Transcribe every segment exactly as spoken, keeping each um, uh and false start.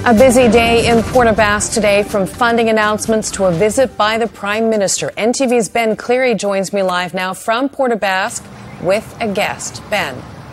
A busy day in Port aux Basques today, from funding announcements to a visit by the Prime Minister. N T V's Ben Cleary joins me live now from Port aux Basques with a guest. Ben.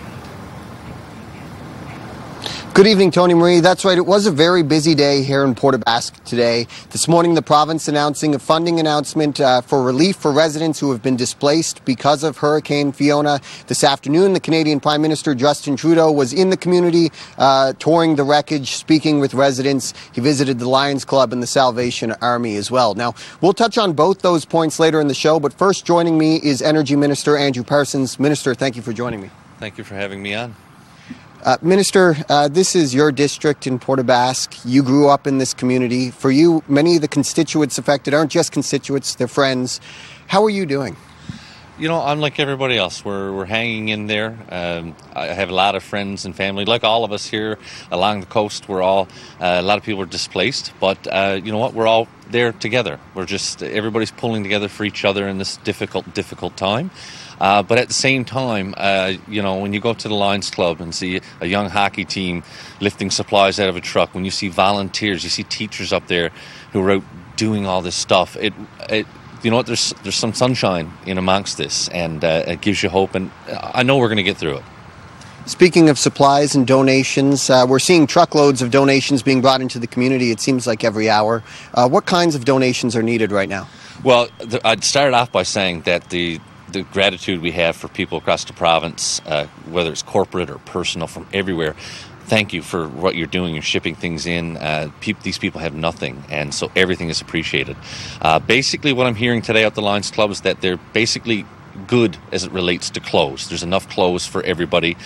Good evening, Tony Marie. That's right. It was a very busy day here in Port aux Basques today. This morning, the province announcing a funding announcement uh, for relief for residents who have been displaced because of Hurricane Fiona. This afternoon, the Canadian Prime Minister Justin Trudeau was in the community, uh, touring the wreckage, speaking with residents. He visited the Lions Club and the Salvation Army as well. Now, we'll touch on both those points later in the show, but first joining me is Energy Minister Andrew Parsons. Minister, thank you for joining me. Thank you for having me on. Uh, Minister, uh, this is your district in Port aux Basques. You grew up in this community. For you, many of the constituents affected aren't just constituents, they're friends. How are you doing? You know, I'm like everybody else. We're we're hanging in there. Um, I have a lot of friends and family, like all of us here along the coast. We're all, uh, a lot of people are displaced, but uh, you know what? We're all there together. We're just, everybody's pulling together for each other in this difficult, difficult time. Uh, but at the same time, uh, you know, when you go to the Lions Club and see a young hockey team lifting supplies out of a truck, when you see volunteers, you see teachers up there who are out doing all this stuff, it, it you know what, there's there's some sunshine in amongst this, and uh, it gives you hope, and I know we're going to get through it. Speaking of supplies and donations, uh, we're seeing truckloads of donations being brought into the community, it seems like every hour. Uh, what kinds of donations are needed right now? Well, th- I'd start off by saying that the the gratitude we have for people across the province, uh, whether it's corporate or personal, from everywhere. Thank you for what you're doing. You're shipping things in. Uh, pe- these people have nothing, and so everything is appreciated. Uh, basically, what I'm hearing today at the Lions Club is that they're basically good as it relates to clothes. There's enough clothes for everybody.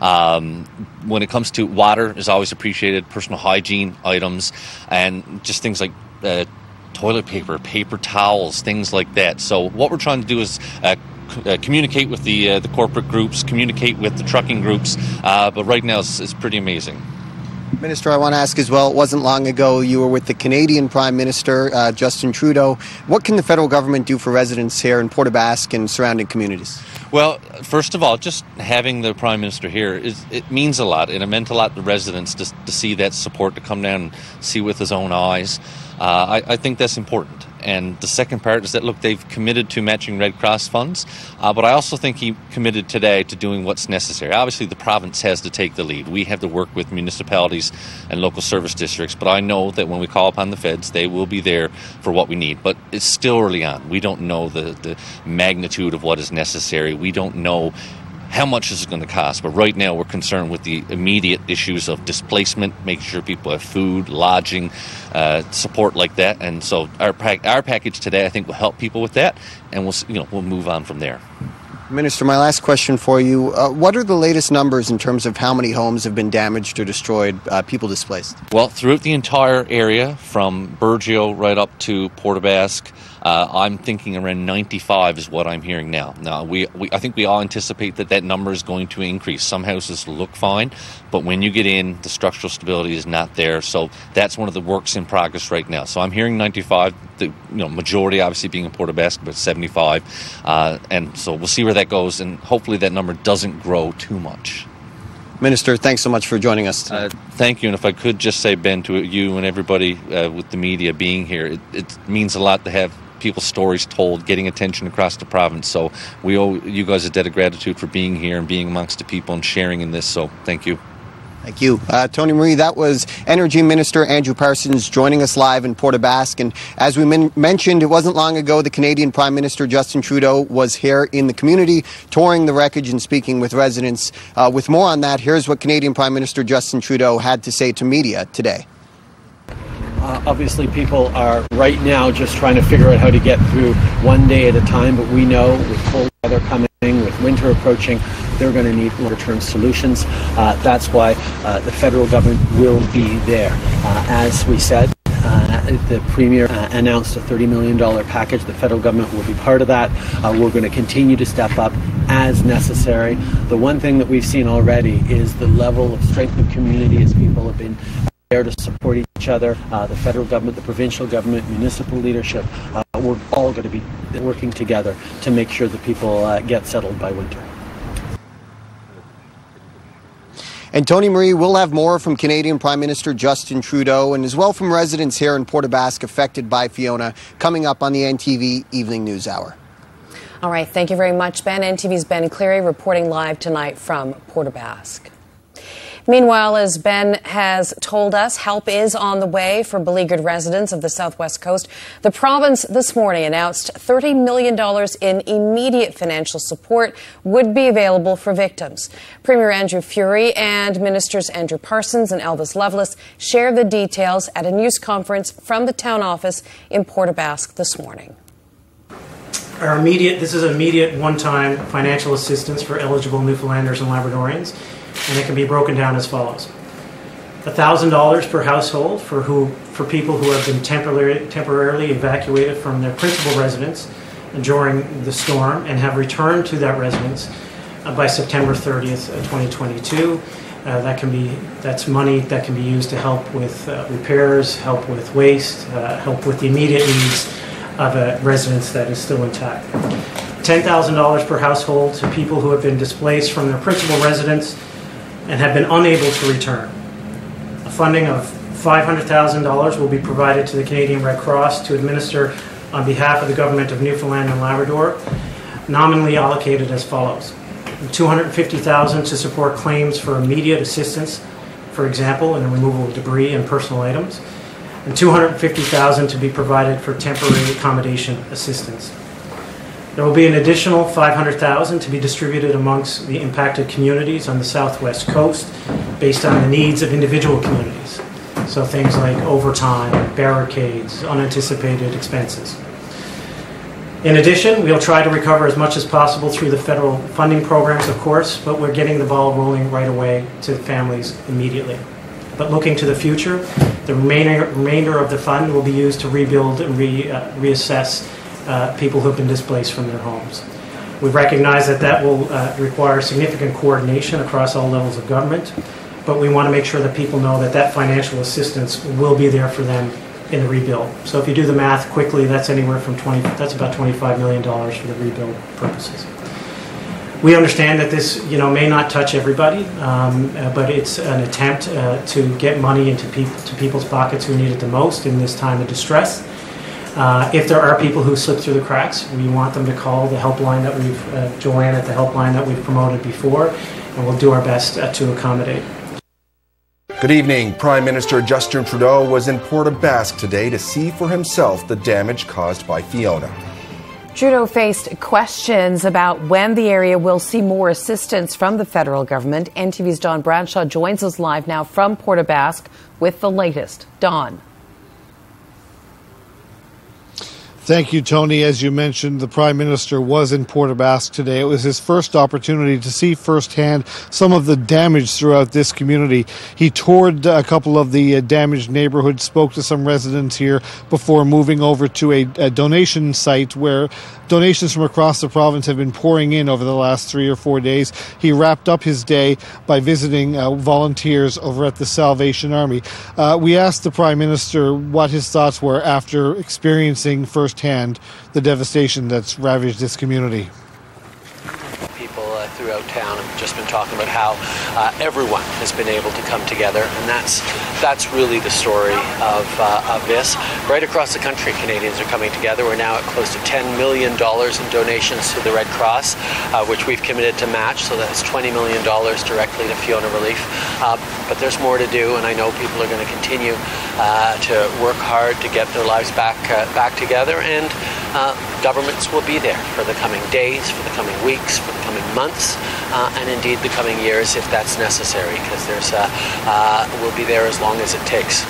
Um, when it comes to water, is always appreciated, personal hygiene items, and just things like uh, toilet paper, paper towels, things like that. So what we're trying to do is uh, Uh, communicate with the uh, the corporate groups, communicate with the trucking groups, uh, but right now it's, it's pretty amazing. Minister, I want to ask as well, it wasn't long ago you were with the Canadian Prime Minister, uh, Justin Trudeau. What can the federal government do for residents here in Port aux Basques and surrounding communities? Well, first of all, just having the Prime Minister here, is it means a lot, and it meant a lot to residents to, to see that support, to come down and see with his own eyes. Uh, I, I think that's important. And the second part is that, look, they've committed to matching Red Cross funds, uh, but I also think he committed today to doing what's necessary. Obviously, the province has to take the lead. We have to work with municipalities and local service districts, but I know that when we call upon the feds, they will be there for what we need. But it's still early on. We don't know the, the magnitude of what is necessary. We don't know how much is it going to cost? But right now we're concerned with the immediate issues of displacement, making sure people have food, lodging, uh, support like that. And so our pack, our package today, I think, will help people with that, and we'll you know we'll move on from there. Minister, my last question for you. Uh, what are the latest numbers in terms of how many homes have been damaged or destroyed, uh, people displaced? Well, throughout the entire area, from Burgeo right up to Port aux Basques, uh, I'm thinking around ninety-five is what I'm hearing now. Now, we, we I think we all anticipate that that number is going to increase. Some houses look fine, but when you get in, the structural stability is not there. So that's one of the works in progress right now. So I'm hearing ninety-five, the you know majority obviously being in Port aux Basques, but seventy-five. Uh, and so we'll see where that goes, and hopefully that number doesn't grow too much. Minister, thanks so much for joining us today. Uh, thank you, and if I could just say, Ben, to you and everybody uh, with the media being here, it, it means a lot to have people's stories told, getting attention across the province. So we owe you guys a debt of gratitude for being here and being amongst the people and sharing in this, so thank you. Thank you. Uh, Tony Marie, that was Energy Minister Andrew Parsons joining us live in Port aux Basques. And as we men- mentioned, it wasn't long ago the Canadian Prime Minister Justin Trudeau was here in the community, touring the wreckage and speaking with residents. Uh, with more on that, here's what Canadian Prime Minister Justin Trudeau had to say to media today. Uh, obviously, people are right now just trying to figure out how to get through one day at a time, but we know with cold weather coming, with winter approaching, they're going to need longer-term solutions. Uh, that's why uh, the federal government will be there. Uh, as we said, uh, the Premier uh, announced a thirty million dollars package. The federal government will be part of that. Uh, we're going to continue to step up as necessary. The one thing that we've seen already is the level of strength of community as people have been there to support each other. Uh, the federal government, the provincial government, municipal leadership, uh, we're all going to be working together to make sure that people uh, get settled by winter. And Tony Marie, will have more from Canadian Prime Minister Justin Trudeau and as well from residents here in Port aux Basques affected by Fiona coming up on the N T V Evening News Hour. All right, thank you very much, Ben. N T V's Ben Cleary reporting live tonight from Port aux Basques. Meanwhile, as Ben has told us, help is on the way for beleaguered residents of the southwest coast. The province this morning announced thirty million dollars in immediate financial support would be available for victims. Premier Andrew Furey and Ministers Andrew Parsons and Elvis Lovelace shared the details at a news conference from the town office in Port aux Basques this morning. Our immediate, this is immediate one-time financial assistance for eligible Newfoundlanders and Labradorians, and it can be broken down as follows. one thousand dollars per household for who for people who have been temporarily temporarily evacuated from their principal residence during the storm and have returned to that residence uh, by September thirtieth, twenty twenty-two. Uh, that can be that's money that can be used to help with uh, repairs, help with waste, uh, help with the immediate needs of a residence that is still intact. ten thousand dollars per household to people who have been displaced from their principal residence and have been unable to return. A funding of five hundred thousand dollars will be provided to the Canadian Red Cross to administer on behalf of the Government of Newfoundland and Labrador, nominally allocated as follows. two hundred fifty thousand dollars to support claims for immediate assistance, for example, in the removal of debris and personal items, and two hundred fifty thousand dollars to be provided for temporary accommodation assistance. There will be an additional five hundred thousand dollars to be distributed amongst the impacted communities on the southwest coast based on the needs of individual communities. So things like overtime, barricades, unanticipated expenses. In addition, we'll try to recover as much as possible through the federal funding programs, of course, but we're getting the ball rolling right away to families immediately. But looking to the future, the remainder, remainder of the fund will be used to rebuild and re, uh, reassess uh, people who have been displaced from their homes. We recognize that that will uh, require significant coordination across all levels of government, but we want to make sure that people know that that financial assistance will be there for them in the rebuild. So if you do the math quickly, that's anywhere from twenty, that's about twenty-five million dollars for the rebuild purposes. We understand that this, you know, may not touch everybody, um, uh, but it's an attempt uh, to get money into people to people's pockets who need it the most in this time of distress. Uh, if there are people who slip through the cracks, we want them to call the helpline that we've, uh, Joanne at the helpline that we've promoted before, and we'll do our best uh, to accommodate. Good evening. Prime Minister Justin Trudeau was in Port aux Basques today to see for himself the damage caused by Fiona. Trudeau faced questions about when the area will see more assistance from the federal government. N T V's Don Bradshaw joins us live now from Port aux Basques with the latest. Don. Thank you, Tony. As you mentioned, the Prime Minister was in Port aux Basques today. It was his first opportunity to see firsthand some of the damage throughout this community. He toured a couple of the uh, damaged neighborhoods, spoke to some residents here before moving over to a, a donation site where donations from across the province have been pouring in over the last three or four days. He wrapped up his day by visiting uh, volunteers over at the Salvation Army. Uh, we asked the Prime Minister what his thoughts were after experiencing firsthand the devastation that's ravaged this community. People uh, throughout town have just been talking about how uh, everyone has been able to come together, and that's that's really the story of, uh, of this. Right across the country, Canadians are coming together. We're now at close to ten million dollars in donations to the Red Cross, uh, which we've committed to match, so that's twenty million dollars directly to Fiona relief. Uh, but there's more to do, and I know people are going to continue uh, to work hard to get their lives back, uh, back together, and uh, governments will be there for the coming days, for the coming weeks, for the coming months, uh, and indeed the coming years if that's necessary, because there's uh, uh, we'll be there as long as it takes.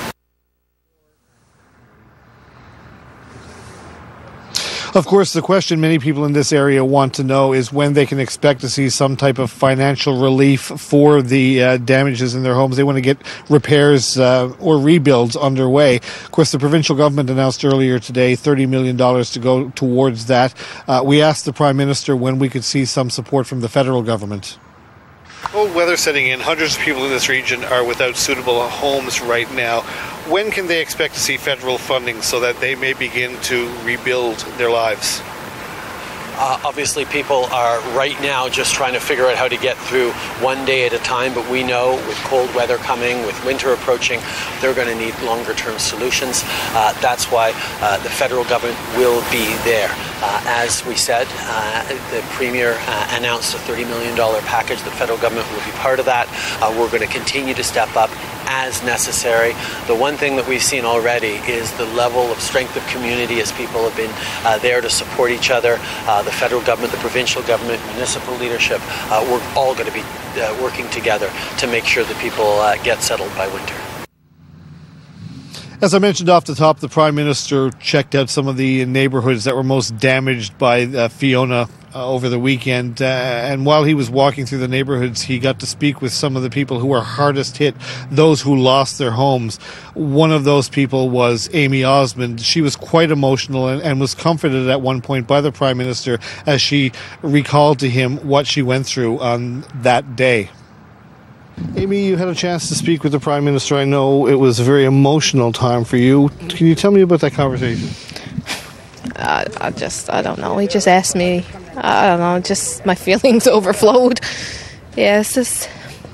Of course, the question many people in this area want to know is when they can expect to see some type of financial relief for the uh, damages in their homes. They want to get repairs uh, or rebuilds underway. Of course, the provincial government announced earlier today thirty million dollars to go towards that. Uh, we asked the Prime Minister when we could see some support from the federal government. Well, weather setting in. Hundreds of people in this region are without suitable homes right now. When can they expect to see federal funding so that they may begin to rebuild their lives? Uh, obviously, people are right now just trying to figure out how to get through one day at a time, but we know with cold weather coming, with winter approaching, they're going to need longer-term solutions. Uh, that's why uh, the federal government will be there. Uh, as we said, uh, the Premier uh, announced a thirty million dollars package. The federal government will be part of that. Uh, we're going to continue to step up as necessary. The one thing that we've seen already is the level of strength of community as people have been uh, there to support each other. Uh, the federal government, the provincial government, municipal leadership, uh, we're all going to be uh, working together to make sure that people uh, get settled by winter. As I mentioned off the top, the Prime Minister checked out some of the neighbourhoods that were most damaged by uh, Fiona uh, over the weekend. Uh, and while he was walking through the neighbourhoods, he got to speak with some of the people who were hardest hit, those who lost their homes. One of those people was Amy Osmond. She was quite emotional and, and was comforted at one point by the Prime Minister as she recalled to him what she went through on that day. Amy, you had a chance to speak with the Prime Minister. I know it was a very emotional time for you. Can you tell me about that conversation? Uh, I just, I don't know. He just asked me, I don't know, just my feelings overflowed. Yeah, it's just,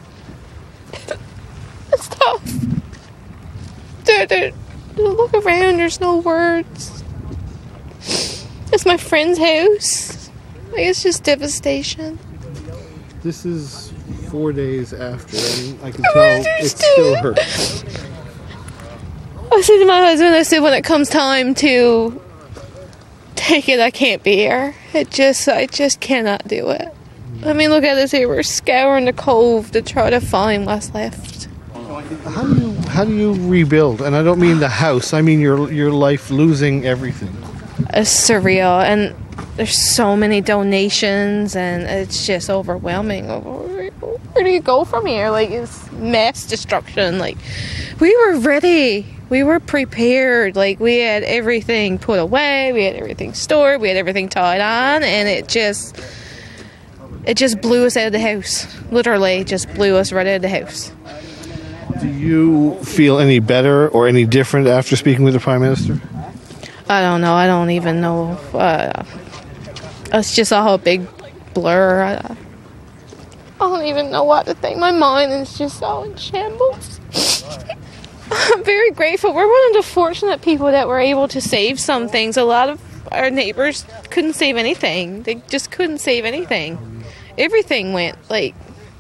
it's tough. Dude, dude, look around, there's no words. It's my friend's house. Like, it's just devastation. This is four days after, and I can tell it still hurts. I said to my husband, I said, when it comes time to take it, I can't be here. It just, I just cannot do it. I mean, look at us here. We're scouring the cove to try to find what's left. How do you, how do you rebuild? And I don't mean the house. I mean your your life losing everything. It's surreal, and there's so many donations, and it's just overwhelming. Where do you go from here? Like, it's mass destruction. Like, we were ready. We were prepared. Like, we had everything put away. We had everything stored. We had everything tied on, and it just, it just blew us out of the house. Literally, just blew us right out of the house. Do you feel any better or any different after speaking with the Prime Minister? I don't know. I don't even know. Uh, it's just all a big blur. I, I don't even know what to think. My mind is just all in shambles. I'm very grateful. We're one of the fortunate people that were able to save some things. A lot of our neighbors couldn't save anything. They just couldn't save anything. Everything went, like,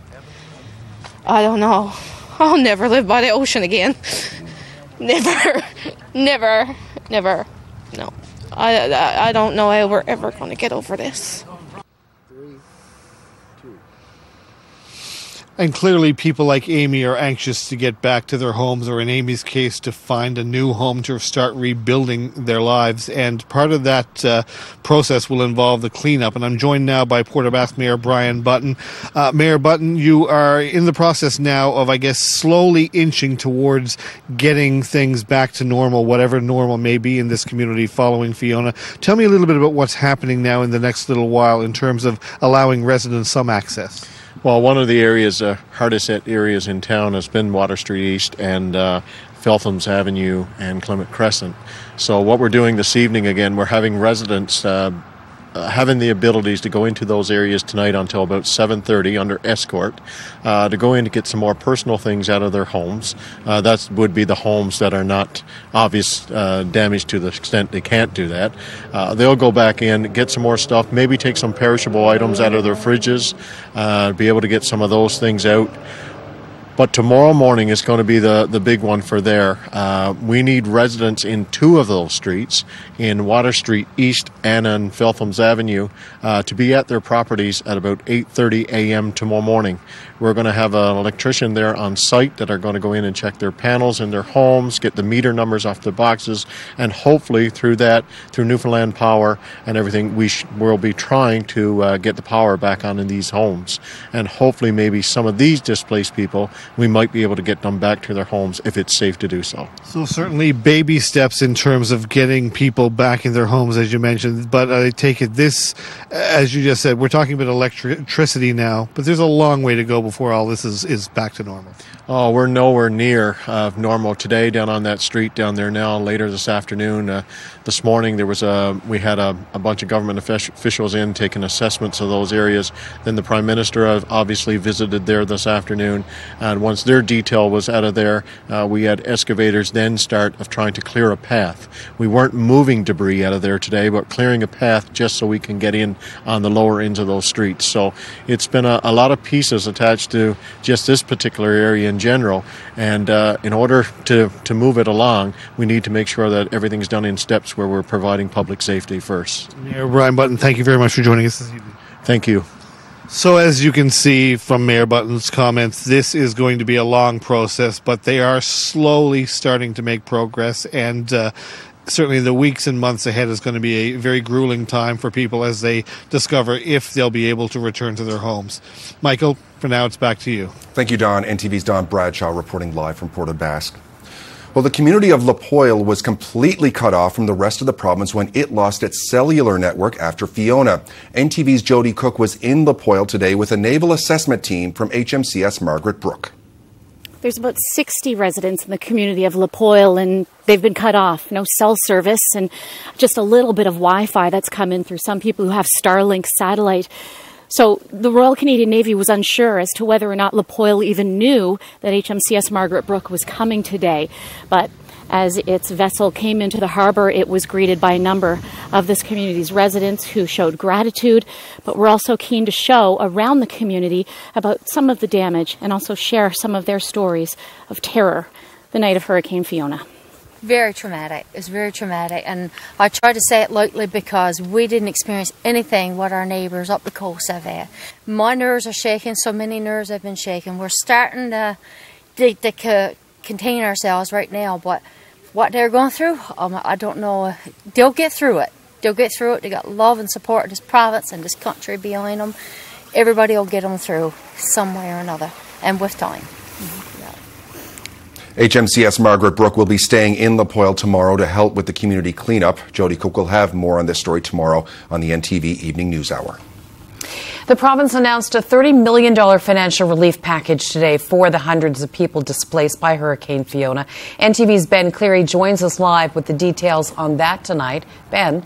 I don't know. I'll never live by the ocean again. Never. Never. Never. No. I, I, I don't know how we're ever going to get over this. And clearly people like Amy are anxious to get back to their homes, or in Amy's case, to find a new home to start rebuilding their lives. And part of that uh, process will involve the cleanup. And I'm joined now by Port aux Basques Mayor Brian Button. Uh, Mayor Button, you are in the process now of, I guess, slowly inching towards getting things back to normal, whatever normal may be in this community following Fiona. Tell me a little bit about what's happening now in the next little while in terms of allowing residents some access. Well, one of the areas, uh, hardest hit areas in town has been Water Street East and uh, Feltham's Avenue and Clement Crescent. So what we're doing this evening, again, we're having residents uh, uh, having the abilities to go into those areas tonight until about seven thirty under escort uh, to go in to get some more personal things out of their homes. Uh, that would be the homes that are not obvious uh, damage to the extent they can't do that. Uh, they'll go back in, get some more stuff, maybe take some perishable items out of their fridges, uh, be able to get some of those things out. But tomorrow morning is going to be the, the big one for there. Uh, we need residents in two of those streets, in Water Street East and on Feltham's Avenue, uh, to be at their properties at about eight thirty a.m. tomorrow morning. We're going to have an electrician there on site that are going to go in and check their panels in their homes, get the meter numbers off the boxes, and hopefully through that, through Newfoundland Power and everything, we sh- will be trying to uh, get the power back on in these homes. And hopefully maybe some of these displaced people we might be able to get them back to their homes if it's safe to do so. So certainly baby steps in terms of getting people back in their homes, as you mentioned. But I take it this, as you just said, we're talking about electricity now, but there's a long way to go before all this is, is back to normal. Oh, we're nowhere near uh, normal today down on that street down there now. Later this afternoon, uh, this morning, there was a we had a, a bunch of government officials in taking assessments of those areas. Then the Prime Minister obviously visited there this afternoon, and once their detail was out of there, uh, we had excavators then start of trying to clear a path. We weren't moving debris out of there today, but clearing a path just so we can get in on the lower ends of those streets. So it's been a, a lot of pieces attached to just this particular area in general, and uh, in order to, to move it along, we need to make sure that everything's done in steps where we're providing public safety first. Mayor Brian Button, thank you very much for joining us this evening. Thank you. So as you can see from Mayor Button's comments, this is going to be a long process, but they are slowly starting to make progress, and uh, certainly the weeks and months ahead is going to be a very grueling time for people as they discover if they'll be able to return to their homes. Michael, for now, it's back to you. Thank you, Don. N T V's Don Bradshaw reporting live from Port aux Basques. Well, the community of La Poile was completely cut off from the rest of the province when it lost its cellular network after Fiona. N T V's Jody Cook was in La Poile today with a naval assessment team from H M C S Margaret Brook. There's about sixty residents in the community of La Poile, and they've been cut off. No cell service and just a little bit of Wi-Fi that's come in through some people who have Starlink satellite. So the Royal Canadian Navy was unsure as to whether or not La Poile even knew that H M C S Margaret Brook was coming today. But as its vessel came into the harbour, it was greeted by a number of this community's residents who showed gratitude. But we're also keen to show around the community about some of the damage and also share some of their stories of terror the night of Hurricane Fiona. Very traumatic. It's very traumatic, and I try to say it lightly because we didn't experience anything what our neighbours up the coast have had. My nerves are shaking, so many nerves have been shaken. We're starting to, to, to co contain ourselves right now, but what they're going through, um, I don't know. They'll get through it. They'll get through it. They got love and support of this province and this country behind them. Everybody will get them through some way or another, and with time. Mm-hmm. H M C S Margaret Brook will be staying in La Poile tomorrow to help with the community cleanup. Jody Cook will have more on this story tomorrow on the N T V Evening News Hour. The province announced a thirty million dollars financial relief package today for the hundreds of people displaced by Hurricane Fiona. N T V's Ben Cleary joins us live with the details on that tonight. Ben.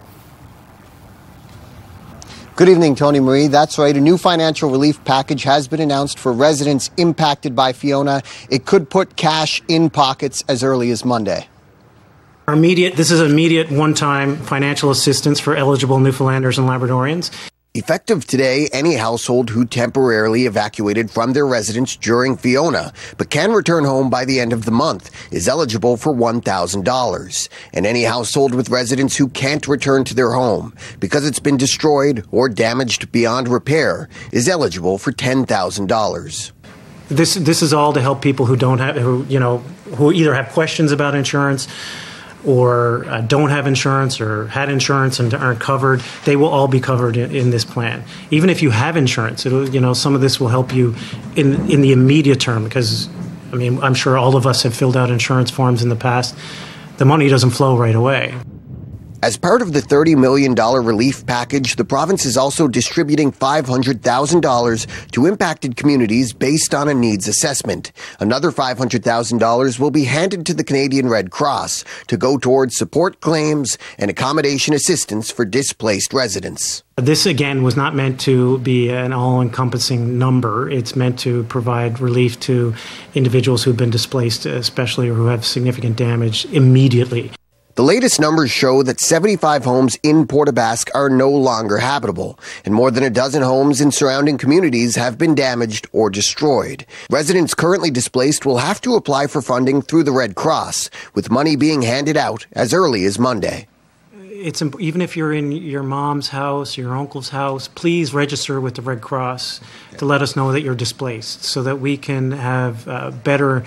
Good evening, Tony Marie. That's right. A new financial relief package has been announced for residents impacted by Fiona. It could put cash in pockets as early as Monday. Our immediate, this is immediate one-time financial assistance for eligible Newfoundlanders and Labradorians. Effective today, any household who temporarily evacuated from their residence during Fiona but can return home by the end of the month is eligible for one thousand dollars. And any household with residents who can't return to their home because it's been destroyed or damaged beyond repair is eligible for ten thousand dollars. This this is all to help people who don't have, who you know, who either have questions about insurance, or uh, don't have insurance, or had insurance and aren't covered. They will all be covered in, in this plan. Even if you have insurance, it'll, you know, some of this will help you in in the immediate term, because, I mean, I'm sure all of us have filled out insurance forms in the past. The money doesn't flow right away. As part of the thirty million dollars relief package, the province is also distributing five hundred thousand dollars to impacted communities based on a needs assessment. Another five hundred thousand dollars will be handed to the Canadian Red Cross to go towards support claims and accommodation assistance for displaced residents. This, again, was not meant to be an all-encompassing number. It's meant to provide relief to individuals who've been displaced, especially or who have significant damage, immediately. The latest numbers show that seventy-five homes in Port aux Basques are no longer habitable, and more than a dozen homes in surrounding communities have been damaged or destroyed. Residents currently displaced will have to apply for funding through the Red Cross, with money being handed out as early as Monday. It's even if you're in your mom's house, your uncle's house, please register with the Red Cross to let us know that you're displaced, so that we can have uh, better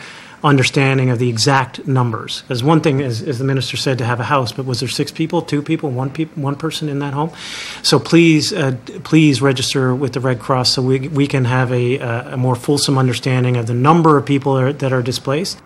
understanding of the exact numbers. As one thing, as, as the minister said, to have a house, but was there six people, two people, one peop- one person in that home? So please, uh, please register with the Red Cross so we we can have a, a more fulsome understanding of the number of people are, that are displaced.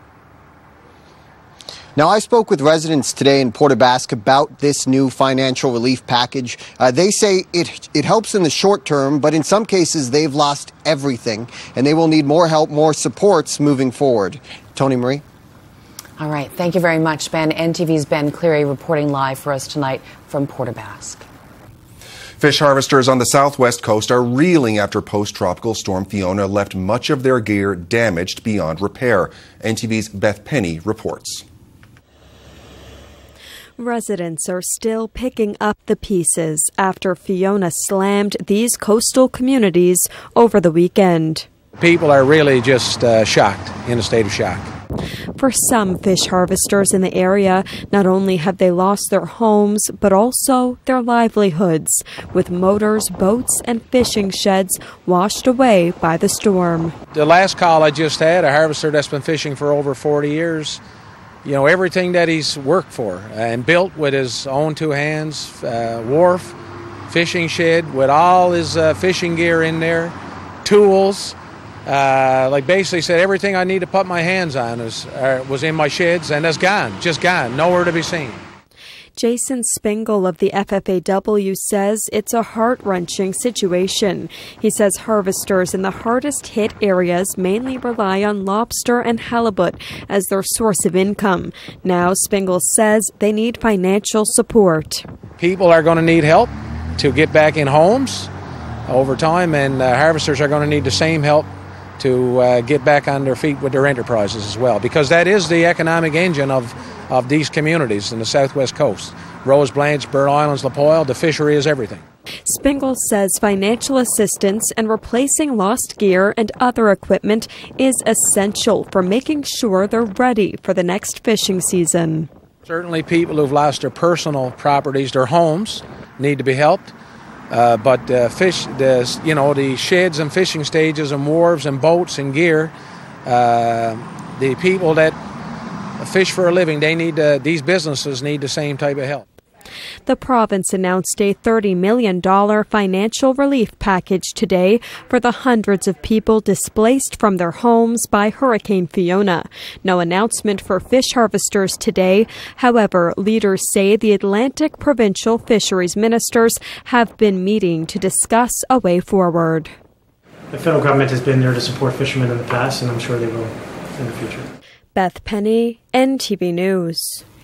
Now, I spoke with residents today in Port aux Basques about this new financial relief package. Uh, they say it it helps in the short term, but in some cases they've lost everything, and they will need more help, more supports moving forward. Tony Marie? All right. Thank you very much, Ben. N T V's Ben Cleary reporting live for us tonight from Port aux Basques. Fish harvesters on the southwest coast are reeling after post-tropical storm Fiona left much of their gear damaged beyond repair. N T V's Beth Penny reports. Residents are still picking up the pieces after Fiona slammed these coastal communities over the weekend. People are really just uh, shocked, in a state of shock. For some fish harvesters in the area, not only have they lost their homes, but also their livelihoods, with motors, boats, and fishing sheds washed away by the storm. The last call I just had, a harvester that's been fishing for over forty years, you know, everything that he's worked for and built with his own two hands, uh, wharf, fishing shed, with all his uh, fishing gear in there, tools, uh, like basically said everything I need to put my hands on is, uh, was in my sheds and is gone, just gone, nowhere to be seen. Jason Spingle of the F F A W says it's a heart-wrenching situation. He says harvesters in the hardest-hit areas mainly rely on lobster and halibut as their source of income. Now, Spingle says they need financial support. People are going to need help to get back in homes over time, and uh, harvesters are going to need the same help to uh, get back on their feet with their enterprises as well, because that is the economic engine of of these communities in the southwest coast. Rose Blanche, Bird Islands, Lapoille, the fishery is everything. Spingle says financial assistance and replacing lost gear and other equipment is essential for making sure they're ready for the next fishing season. Certainly people who've lost their personal properties, their homes, need to be helped. Uh, but uh, fish, the, you know, the sheds and fishing stages and wharves and boats and gear, uh, the people that fish for a living, they need uh, these businesses need the same type of help. The province announced a thirty million dollars financial relief package today for the hundreds of people displaced from their homes by Hurricane Fiona. No announcement for fish harvesters today. However, leaders say the Atlantic Provincial Fisheries Ministers have been meeting to discuss a way forward. The federal government has been there to support fishermen in the past, and I'm sure they will in the future. Beth Penny, N T V News.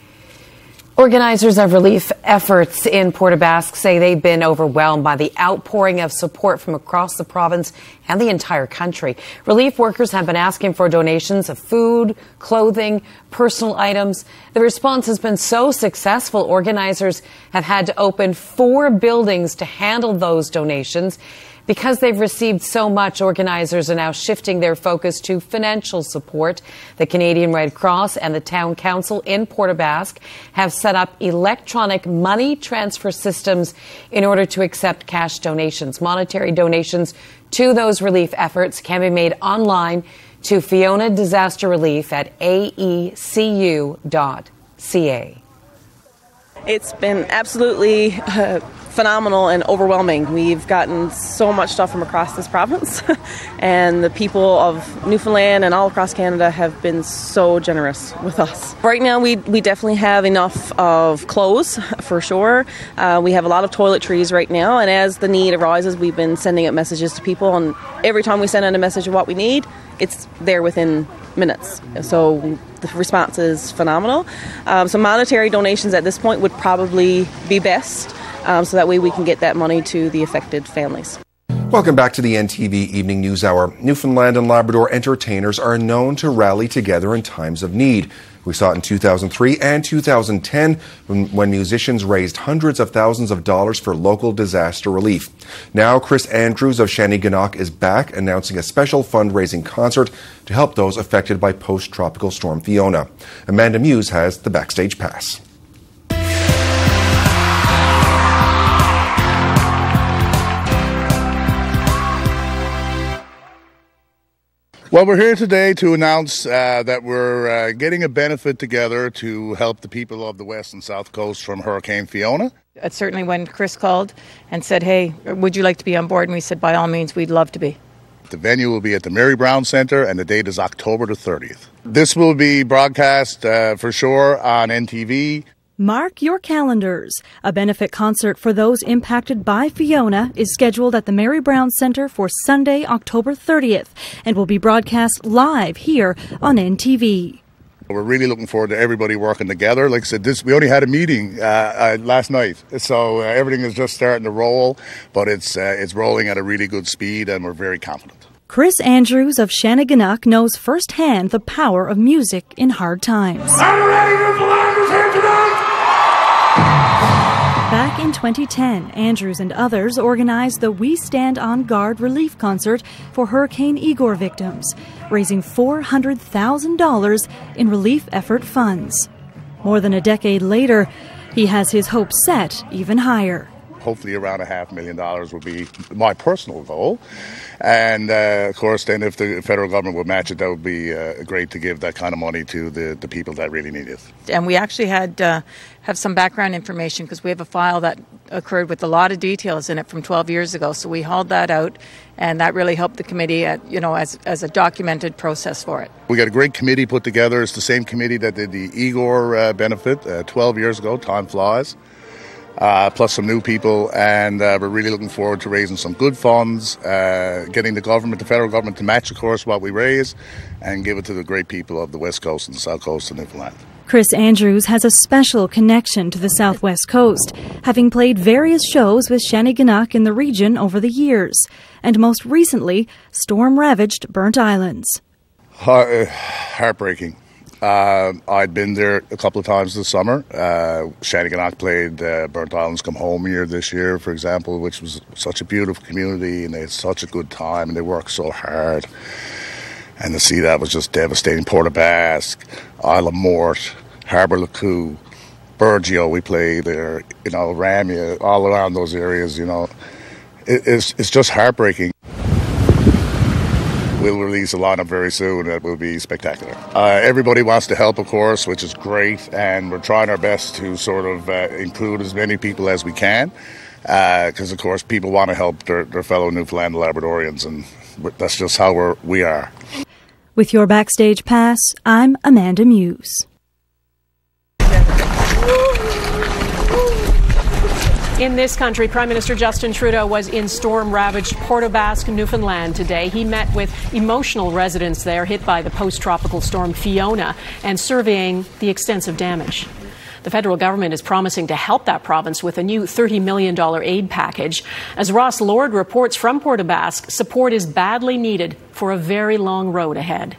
Organizers of relief efforts in Port aux Basques say they've been overwhelmed by the outpouring of support from across the province and the entire country. Relief workers have been asking for donations of food, clothing, personal items. The response has been so successful, organizers have had to open four buildings to handle those donations. Because they've received so much, organizers are now shifting their focus to financial support. The Canadian Red Cross and the Town Council in Port aux Basques have set up electronic money transfer systems in order to accept cash donations. Monetary donations to those relief efforts can be made online to Fiona Disaster Relief at A E C U dot C A. It's been absolutely uh, phenomenal and overwhelming. We've gotten so much stuff from across this province, and the people of Newfoundland and all across Canada have been so generous with us. Right now, we we definitely have enough of clothes, for sure. Uh, we have a lot of toiletries right now, and as the need arises, we've been sending out messages to people, and every time we send out a message of what we need, it's there within minutes. So the response is phenomenal. Um, so monetary donations at this point would probably be best, um, so that way we can get that money to the affected families. Welcome back to the N T V Evening News Hour. Newfoundland and Labrador entertainers are known to rally together in times of need. We saw it in two thousand three and two thousand ten when, when musicians raised hundreds of thousands of dollars for local disaster relief. Now, Chris Andrews of Shanneyganock is back, announcing a special fundraising concert to help those affected by post-tropical storm Fiona. Amanda Muse has the backstage pass. Well, we're here today to announce uh, that we're uh, getting a benefit together to help the people of the west and south coast from Hurricane Fiona. It's certainly when Chris called and said, hey, would you like to be on board? And we said, by all means, we'd love to be. The venue will be at the Mary Brown Centre, and the date is October the thirtieth. This will be broadcast uh, for sure on N T V. Mark your calendars. A benefit concert for those impacted by Fiona is scheduled at the Mary Brown Centre for Sunday, October thirtieth, and will be broadcast live here on N T V. We're really looking forward to everybody working together. Like I said, this we only had a meeting uh, uh, last night, so uh, everything is just starting to roll, but it's uh, it's rolling at a really good speed, and we're very confident. Chris Andrews of Shannegannock knows firsthand the power of music in hard times. Back in twenty ten, Andrews and others organized the We Stand on Guard relief concert for Hurricane Igor victims, raising four hundred thousand dollars in relief effort funds. More than a decade later, he has his hopes set even higher. Hopefully around a half million dollars would be my personal goal. And, uh, of course, then if the federal government would match it, that would be uh, great to give that kind of money to the, the people that really need it. And we actually had uh, have some background information because we have a file that occurred with a lot of details in it from twelve years ago. So we hauled that out, and that really helped the committee, at, you know, as, as a documented process for it. We got a great committee put together. It's the same committee that did the Igor uh, benefit uh, twelve years ago. Time flies. Uh, plus some new people, and uh, we're really looking forward to raising some good funds, uh, getting the government, the federal government, to match, of course, what we raise, and give it to the great people of the west coast and the south coast of Newfoundland. Chris Andrews has a special connection to the southwest coast, having played various shows with Shannegannock in the region over the years, and most recently, storm-ravaged Burnt Islands. Heart, uh, heartbreaking. Uh, I'd been there a couple of times this summer. Uh, Shannegannock played uh, Burnt Islands Come Home Year this year, for example, which was such a beautiful community, and they had such a good time, and they worked so hard. And to see that was just devastating. Port Basque, Isle of Mort, Harbour Lacou, Burgeo, we played there, you know, Ramia, all around those areas, you know. It, it's, it's just heartbreaking. We'll release a lineup very soon that will be spectacular. Uh, everybody wants to help, of course, which is great, and we're trying our best to sort of uh, include as many people as we can, because, uh, of course, people want to help their, their fellow Newfoundland Labradorians, and that's just how we're, we are. With your backstage pass, I'm Amanda Muse. In this country, Prime Minister Justin Trudeau was in storm-ravaged Port Basque, Newfoundland today. He met with emotional residents there hit by the post-tropical storm Fiona and surveying the extensive damage. The federal government is promising to help that province with a new thirty million dollars aid package. As Ross Lord reports from Port Basque, support is badly needed for a very long road ahead.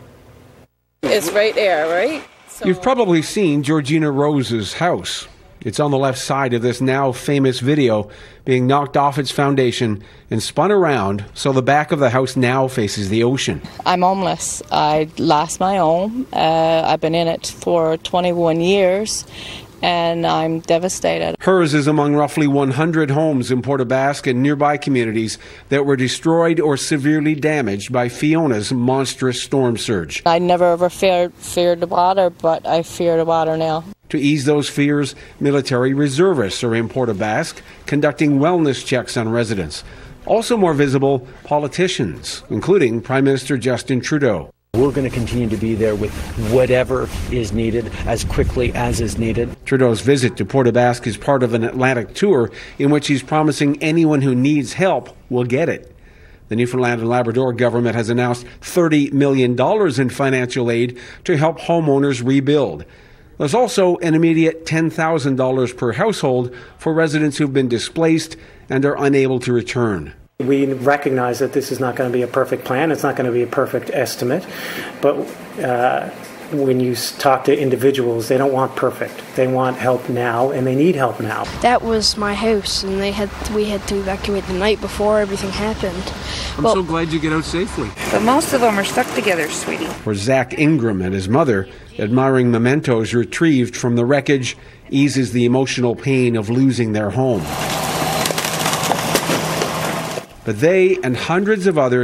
It's right there, right? So You've probably seen Georgina Rose's house. It's on the left side of this now famous video, being knocked off its foundation and spun around so the back of the house now faces the ocean. I'm homeless. I lost my home. Uh, I've been in it for twenty-one years, and I'm devastated. Hers is among roughly one hundred homes in Port Basque and nearby communities that were destroyed or severely damaged by Fiona's monstrous storm surge. I never ever feared, feared the water, but I fear the water now. To ease those fears, military reservists are in Port Basque conducting wellness checks on residents. Also more visible, politicians, including Prime Minister Justin Trudeau. We're going to continue to be there with whatever is needed as quickly as is needed. Trudeau's visit to Port Basque is part of an Atlantic tour in which he's promising anyone who needs help will get it. The Newfoundland and Labrador government has announced thirty million dollars in financial aid to help homeowners rebuild. There's also an immediate ten thousand dollars per household for residents who've been displaced and are unable to return. We recognize that this is not going to be a perfect plan. It's not going to be a perfect estimate. But uh, when you talk to individuals, they don't want perfect. They want help now, and they need help now. That was my house, and they had we had to evacuate the night before everything happened. I'm well, so glad you get out safely. But most of them are stuck together, sweetie. For Zach Ingram and his mother, admiring mementos retrieved from the wreckage eases the emotional pain of losing their home. But they and hundreds of others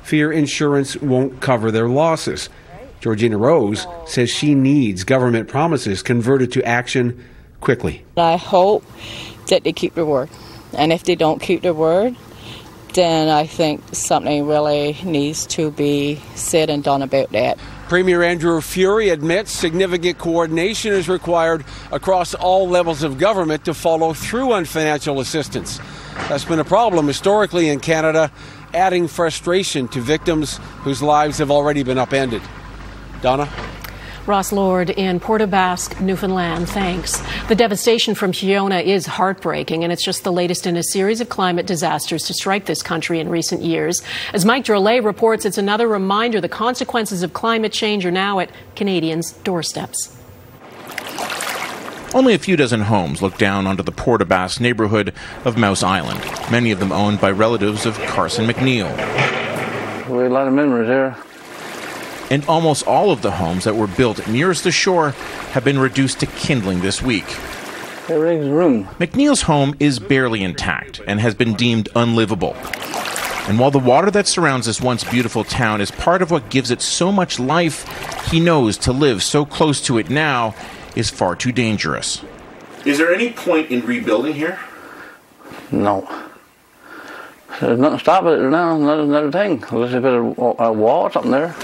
fear insurance won't cover their losses. Georgina Rose says she needs government promises converted to action quickly. I hope that they keep their word. And if they don't keep their word, then I think something really needs to be said and done about that. Premier Andrew Furey admits significant coordination is required across all levels of government to follow through on financial assistance. That's been a problem historically in Canada, adding frustration to victims whose lives have already been upended. Donna? Ross Lord in Port aux Basques, Newfoundland, thanks. The devastation from Fiona is heartbreaking, and it's just the latest in a series of climate disasters to strike this country in recent years. As Mike Drolet reports, it's another reminder the consequences of climate change are now at Canadians' doorsteps. Only a few dozen homes look down onto the Port aux Basques neighborhood of Mouse Island, many of them owned by relatives of Carson McNeil. We have a lot of memories here. And almost all of the homes that were built nearest the shore have been reduced to kindling this week. Everything's room. McNeil's home is barely intact and has been deemed unlivable. And while the water that surrounds this once beautiful town is part of what gives it so much life, he knows to live so close to it now is far too dangerous. Is there any point in rebuilding here? No. There's nothing stopping it now, another, another thing. Unless they put a, a wall or something there.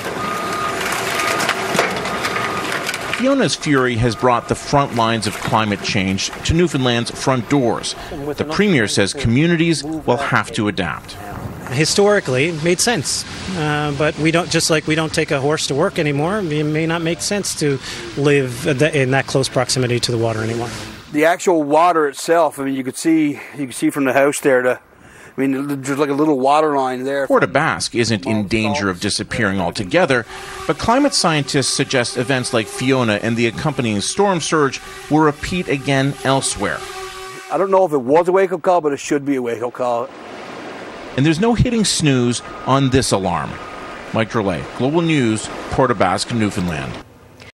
Fiona's fury has brought the front lines of climate change to Newfoundland's front doors. The Premier says communities will have to adapt. Historically, it made sense, uh, but we don't. Just like we don't take a horse to work anymore, it may not make sense to live in that close proximity to the water anymore. The actual water itself, I mean, you could see, you could see from the house there the. I mean, there's like a little water line there. Port aux Basques isn't in danger of disappearing altogether, but climate scientists suggest events like Fiona and the accompanying storm surge will repeat again elsewhere. I don't know if it was a wake-up call, but it should be a wake-up call. And there's no hitting snooze on this alarm. Mike Drolet, Global News, Port aux Basques, Newfoundland.